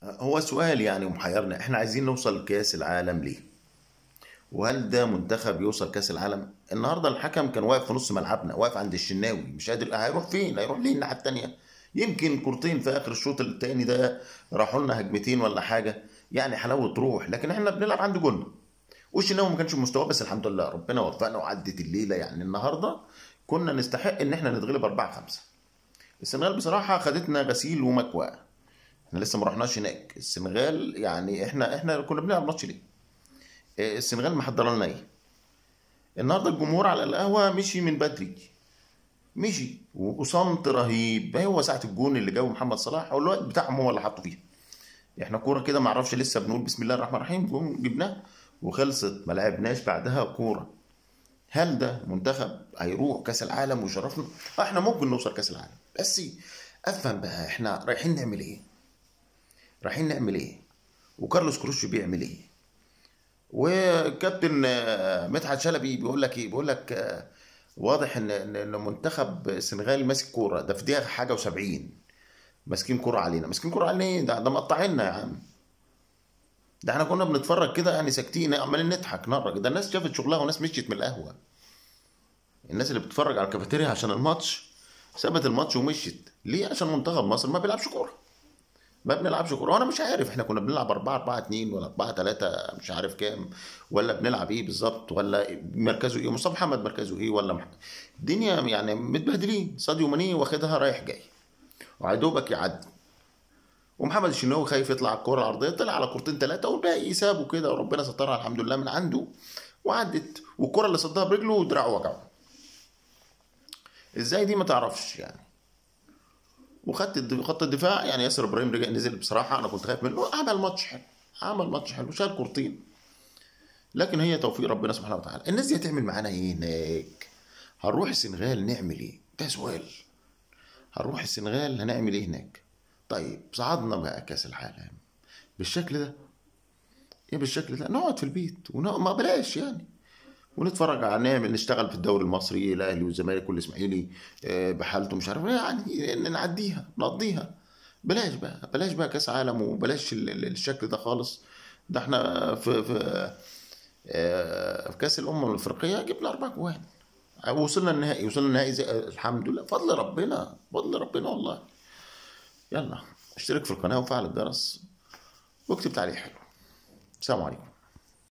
هو سؤال يعني محيرنا، احنا عايزين نوصل كاس العالم ليه؟ وهل ده منتخب يوصل كاس العالم؟ النهارده الحكم كان واقف في نص ملعبنا، واقف عند الشناوي، مش قادر. هيروح فين؟ هيروح ليه الناحيه التانيه؟ يمكن كورتين في اخر الشوط التاني ده راحوا لنا هجمتين ولا حاجه، يعني حلاوه روح، لكن احنا بنلعب عند جولنا. والشناوي ما كانش مستواه، بس الحمد لله ربنا وفقنا وعدت الليله. يعني النهارده كنا نستحق ان احنا نتغلب 4-5. السنغال بصراحه خدتنا غسيل ومكوى. احنا لسه ما رحناش هناك السنغال، يعني احنا كنا بنلعب ماتش ليه؟ السنغال محضره لنا ايه؟ النهارده الجمهور على القهوه مشي من بدري، مشي وصمت رهيب. هو ساعه الجون اللي جابه محمد صلاح، هو الوقت بتاعهم هو اللي حطوا فيها. احنا كوره كده ما اعرفش، لسه بنقول بسم الله الرحمن الرحيم، جون جبناه وخلصت، ما لعبناش بعدها كوره. هل ده منتخب هيروح كاس العالم ويشرفنا؟ احنا ممكن نوصل كاس العالم، بس افهم بقى احنا رايحين نعمل ايه؟ رايحين نعمل ايه؟ وكارلوس كروش بيعمل ايه؟ وكابتن مدحت شلبي بيقول لك ايه؟ بيقول لك واضح ان منتخب السنغال ماسك كوره، ده في دقيقه حاجه و70 ماسكين كوره علينا. ماسكين كوره علينا ايه؟ ده مقطعيننا يا عم. ده احنا كنا بنتفرج كده يعني ساكتين عمالين نضحك نهرج. ده الناس شافت شغلها وناس مشيت من القهوه. الناس اللي بتتفرج على الكافيتيريا عشان الماتش سابت الماتش ومشيت ليه؟ عشان منتخب مصر ما بيلعبش كوره. ما بنلعبش كوره. وانا مش عارف احنا كنا بنلعب 4-4-2 ولا 4-3 مش عارف كام، ولا بنلعب ايه بالظبط، ولا مركزه ايه، مصطفى محمد مركزه ايه، ولا الدنيا يعني متبهدلين. ساديو ماني واخدها رايح جاي وعدوبك يعدي، ومحمد الشناوي خايف يطلع على الكوره العرضيه، طلع على كورتين ثلاثه والباقي سابه كده، وربنا سترها الحمد لله من عنده وعدت. والكره اللي صدها برجله ودراعه وجعه. ازاي دي ما تعرفش يعني. خط الدفاع يعني ياسر ابراهيم رجع نزل، بصراحه انا كنت خايف منه، عمل ماتش حلو. عمل ماتش حلو، شال كورتين. لكن هي توفيق ربنا سبحانه وتعالى. الناس دي هتعمل معانا ايه هناك؟ هنروح السنغال نعمل ايه؟ ده سؤال. هنروح السنغال هنعمل ايه هناك؟ طيب صعدنا بقى كاس العالم بالشكل ده، ايه بالشكل ده؟ نقعد في البيت ما بلاش يعني، ونتفرج على نعمل نشتغل في الدوري المصري، الاهلي والزمالك والاسماعيلي بحالته مش عارف يعني نعديها نقضيها. بلاش بقى كاس عالم، وبلاش الشكل ده خالص. ده احنا في كاس الافريقيه جبنا 4 جوان، وصلنا النهائي الحمد لله، فضل ربنا فضل ربنا والله. يلا اشترك في القناه وفعل الجرس واكتب تعليق حلو. السلام عليكم.